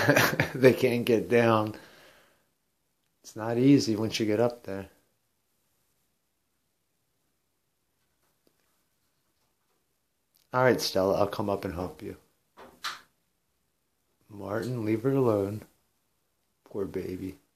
They can't get down. It's not easy once you get up there. All right, Stella, I'll come up and help you. Martin, leave her alone. Poor baby.